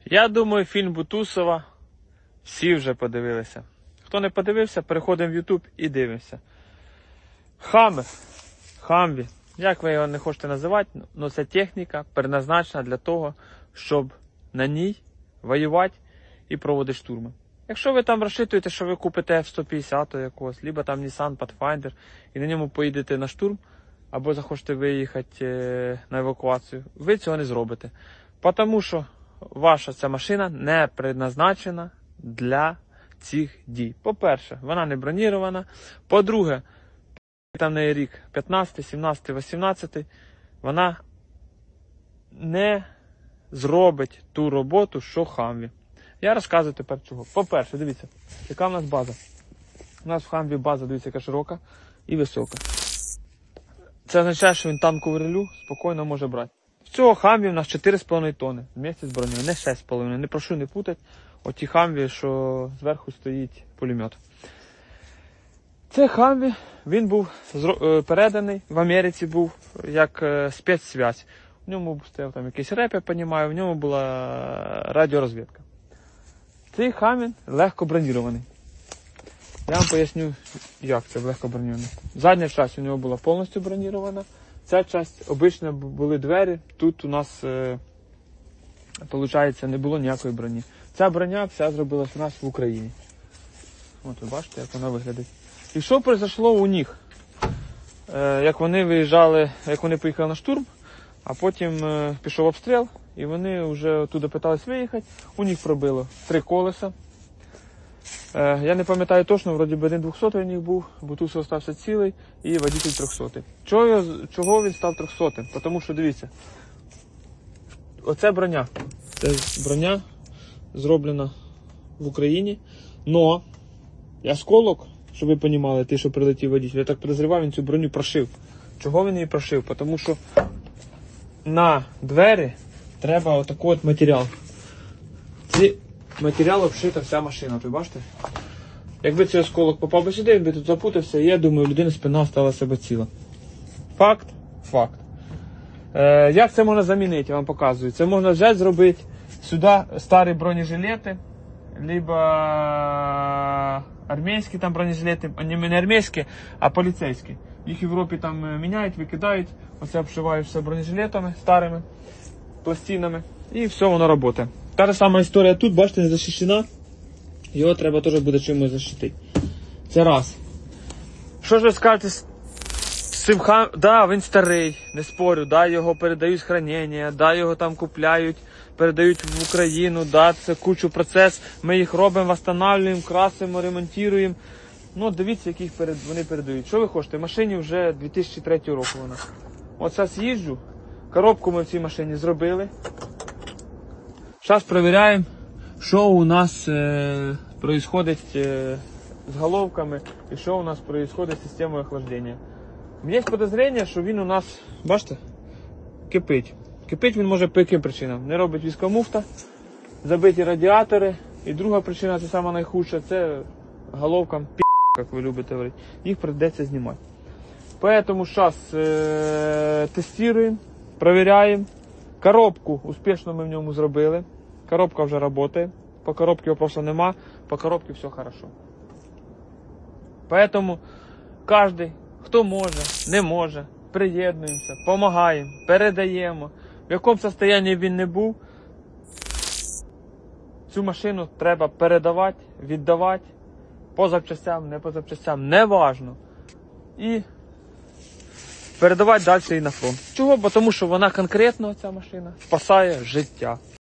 Я думаю, фільм Бутусова всі вже подивилися. Хто не подивився, переходимо в YouTube і дивимося. Хамві, як ви його не хочете називати, але це техніка предназначена для того, щоб на ній воювати і проводити штурми. Якщо ви там розчитуєте, що ви купите F-150 якогось, либо там Nissan Pathfinder і на ньому поїдете на штурм, або захочете виїхати на евакуацію, ви цього не зробите. Тому що ваша ця машина не предназначена для цих дій. По-перше, вона не бронірована. По-друге, там неї рік 15, 17, 18, вона не зробить ту роботу, що Хамві. Я розказую тепер чого. По-перше, дивіться, яка в нас база. У нас в Хамві база, дивіться, яка широка і висока. Це означає, що він танкову релю спокійно може брати. В цього Хамві у нас 4,5 тонни вместе з бронею, не 6,5. Не прошу не путати оті Хамві, що зверху стоїть пулемет. Це Хамві, він був переданий, в Америці був як спецсвязь. В ньому стояв там якийсь реп, я розумію, в ньому була радіорозвідка. Цей Хамві легко бронірований. Я вам поясню, як це легко бронірований. Задня частина у нього була повністю бронірована. Ця частина, обично були двері, тут у нас, виходить, не було ніякої броні. Ця броня вся зробилась у нас в Україні. От ви бачите, як вона виглядає. І що произошло у них? Як вони виїжджали, як вони поїхали на штурм, а потім пішов обстріл, і вони вже туди питались виїхати, у них пробило 3 колеса. Я не пам'ятаю точно, вроді би один 200 у них був, Бутусов стався цілий і водитель 300. Чого він став 300? Тому що, дивіться, оце броня. Це броня зроблена в Україні, но осколок, щоб ви розуміли, ти, що прилетів водитель, я так підозрював, він цю броню прошив. Чого він її прошив? Тому що на двері треба отакий от матеріал. Цей матеріал обшита вся машина, ви бачите? Якби цей осколок попав би сюди, він би тут запутався, і я думаю, людина спина осталася би ціла. Факт? Факт. Як це можна замінити, я вам показую. Це можна взяти, зробити сюди старі бронежилети, либо армійські там бронежилети, не армійські, а поліцейські. Їх в Європі там міняють, викидають, оце обшивають все бронежилетами старими, пластинами, і все, воно працює. Та ж сама історія тут, бачите, не захищена, його треба теж буде чимось захистити. Це раз. Що ж ви скажете з цим Хамві? Да, він старий, не спорю, да, його передають з хранення, да, його там купляють, передають в Україну, да, це кучу процес, ми їх робимо, встановлюємо, красимо, ремонтуємо. Ну, дивіться, яких вони передають. Що ви хочете? В машині вже 2003 року вона. От зараз їжджу, коробку ми в цій машині зробили. Зараз перевіряємо, що у нас відбувається з головками і що у нас відбувається з системою охлаждення. Є підозріння, що він у нас, бачите, кипить. Кипить він може по яким причинам. Не робить військомуфта, забиті радіатори. І друга причина, це сама найхудша, це головкам як ви любите говорити. Їх прийдеться знімати. Тому зараз тестуємо, перевіряємо. Коробку успішно ми в ньому зробили. Коробка вже працює. По коробці вопросу нема. По коробці все хорошо. Тому кожен, хто може, не може, приєднуємося, допомагаємо, передаємо. В якому стані він не був, цю машину треба передавати, віддавати. По запчастям, не по запчастям, не важно. І передавати далі і на фронт. Чого? Тому що вона конкретно, ця машина, спасає життя.